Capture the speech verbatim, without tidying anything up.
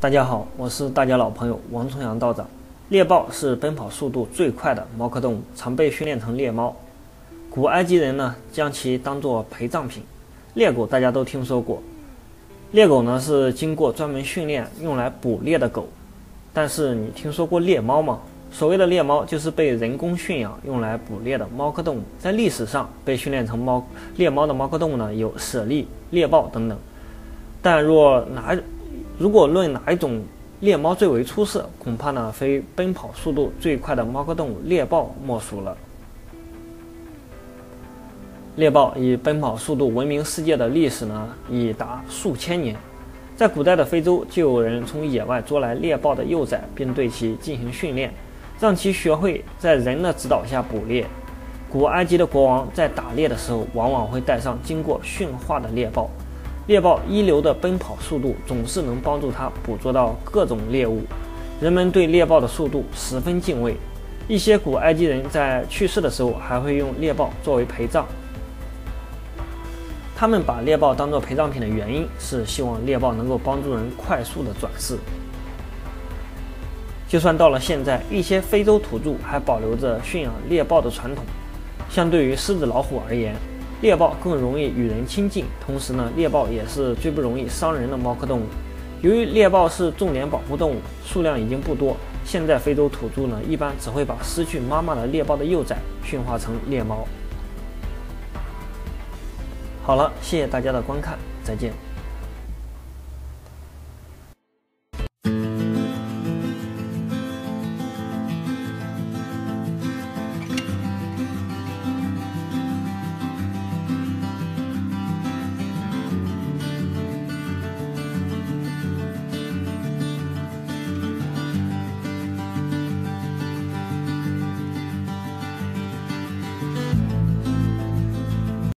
大家好，我是大家老朋友王重阳道长。猎豹是奔跑速度最快的猫科动物，常被训练成猎猫。古埃及人呢，将其当作陪葬品。猎狗大家都听说过，猎狗呢是经过专门训练用来捕猎的狗。但是你听说过猎猫吗？所谓的猎猫就是被人工驯养用来捕猎的猫科动物。在历史上被训练成猫猎猫的猫科动物呢，有猞猁、猎豹等等。但若哪如果论哪一种猎猫最为出色，恐怕呢非奔跑速度最快的猫科动物猎豹莫属了。猎豹以奔跑速度闻名世界的历史呢已达数千年。在古代的非洲，就有人从野外捉来猎豹的幼崽，并对其进行训练，让其学会在人的指导下捕猎。古埃及的国王在打猎的时候，往往会带上经过驯化的猎豹。猎豹一流的奔跑速度总是能帮助它捕捉到各种猎物，人们对猎豹的速度十分敬畏。一些古埃及人在去世的时候还会用猎豹作为陪葬。他们把猎豹当作陪葬品的原因是希望猎豹能够帮助人快速的转世。就算到了现在，一些非洲土著还保留着驯养猎豹的传统。相对于狮子、老虎而言，猎豹更容易与人亲近，同时呢，猎豹也是最不容易伤人的猫科动物。由于猎豹是重点保护动物，数量已经不多，现在非洲土著呢，一般只会把失去妈妈的猎豹的幼崽驯化成猎猫。好了，谢谢大家的观看，再见。